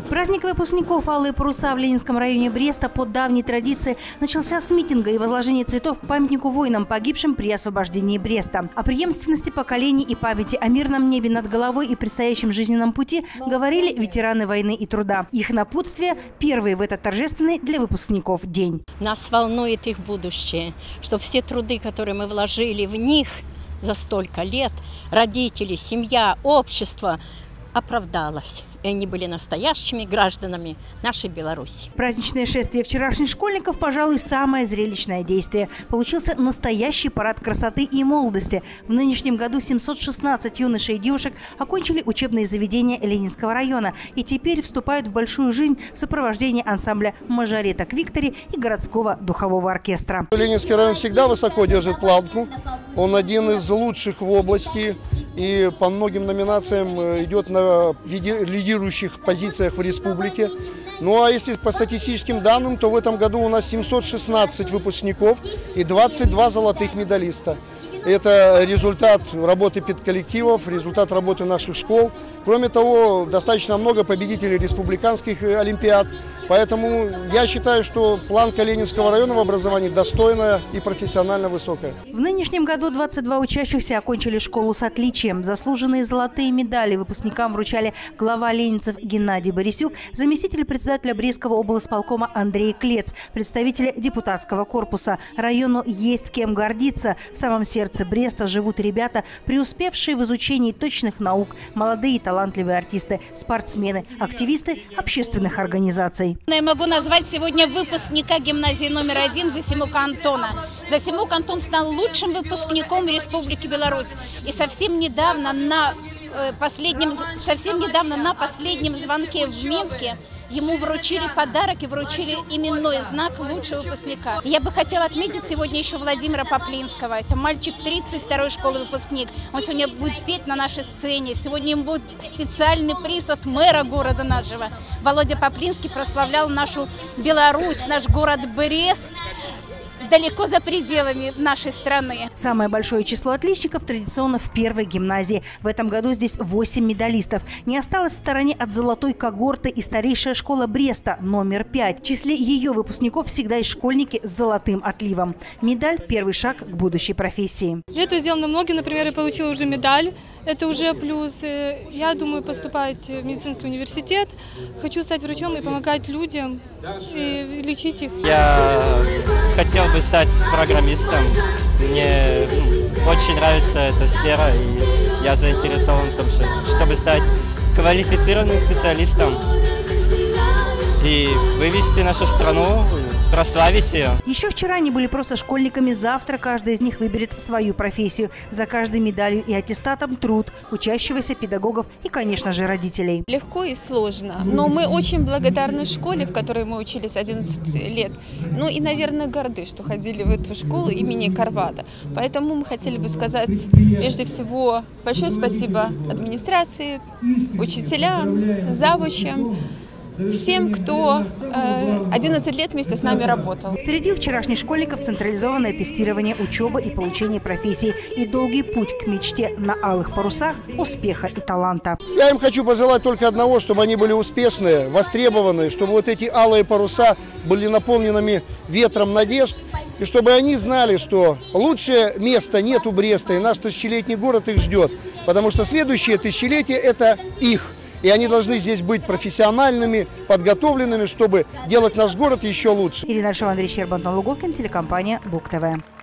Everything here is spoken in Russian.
Праздник выпускников «Алые паруса» в Ленинском районе Бреста по давней традиции начался с митинга и возложения цветов к памятнику воинам, погибшим при освобождении Бреста. О преемственности поколений и памяти о мирном небе над головой и предстоящем жизненном пути говорили ветераны войны и труда. Их напутствие – первый в этот торжественный для выпускников день. Нас волнует их будущее, что все труды, которые мы вложили в них за столько лет, родители, семья, общество, оправдалось. И они были настоящими гражданами нашей Беларуси. Праздничное шествие вчерашних школьников, пожалуй, самое зрелищное действие. Получился настоящий парад красоты и молодости. В нынешнем году 716 юношей и девушек окончили учебные заведения Ленинского района и теперь вступают в большую жизнь в сопровождении ансамбля «Мажореток Виктори» и городского духового оркестра. Ленинский район всегда высоко держит планку. Он один из лучших в области. И по многим номинациям идет на лидирующих позициях в республике. Ну а если по статистическим данным, то в этом году у нас 716 выпускников и 22 золотых медалиста. Это результат работы педколлективов, результат работы наших школ. Кроме того, достаточно много победителей республиканских олимпиад. Поэтому я считаю, что планка Ленинского района в образовании достойная и профессионально высокая. В нынешнем году 22 учащихся окончили школу с отличием. Заслуженные золотые медали выпускникам вручали глава ленинцев Геннадий Борисюк, заместитель председателя Брестского облсполкома Андрей Клец, представители депутатского корпуса. Району есть кем гордиться. В самом сердце Бреста живут ребята, преуспевшие в изучении точных наук, молодые и талантливые артисты, спортсмены, активисты общественных организаций. Я могу назвать сегодня выпускника гимназии номер 1 Засимук Антона. Засимук Антон стал лучшим выпускником Республики Беларусь. И совсем недавно на последнем звонке в Минске ему вручили подарок и вручили именной знак лучшего выпускника. Я бы хотела отметить сегодня еще Владимира Поплинского. Это мальчик 32-й школы выпускник. Он сегодня будет петь на нашей сцене. Сегодня ему будет специальный приз от мэра города нашего. Володя Поплинский прославлял нашу Беларусь, наш город Брест далеко за пределами нашей страны. Самое большое число отличников традиционно в первой гимназии. В этом году здесь 8 медалистов. Не осталась в стороне от золотой когорты и старейшая школа Бреста номер 5. В числе ее выпускников всегда есть школьники с золотым отливом. Медаль – первый шаг к будущей профессии. Для этого сделано много. Например, я получила уже медаль. Это уже плюс. Я думаю поступать в медицинский университет. Хочу стать врачом и помогать людям, и лечить их. Я хотел бы стать программистом. Мне очень нравится эта сфера, и я заинтересован в том, чтобы стать квалифицированным специалистом и вывести нашу страну, прославить ее. Еще вчера они были просто школьниками. Завтра каждый из них выберет свою профессию. За каждой медалью и аттестатом труд учащегося, педагогов и, конечно же, родителей. Легко и сложно, но мы очень благодарны школе, в которой мы учились 11 лет. Ну и, наверное, горды, что ходили в эту школу имени Карвата. Поэтому мы хотели бы сказать, прежде всего, большое спасибо администрации, учителям, завучам, всем, кто 11 лет вместе с нами работал. Впереди у вчерашних школьников централизованное тестирование, учеба и получение профессии. И долгий путь к мечте на алых парусах, успеха и таланта. Я им хочу пожелать только одного, чтобы они были успешные, востребованные, чтобы вот эти алые паруса были наполненными ветром надежд. И чтобы они знали, что лучшее место нет у Бреста, и наш тысячелетний город их ждет. Потому что следующее тысячелетие – это их. И они должны здесь быть профессиональными, подготовленными, чтобы делать наш город еще лучше. Ирина Шева, Андрей Щербан, Луговкин, телекомпания БугТV.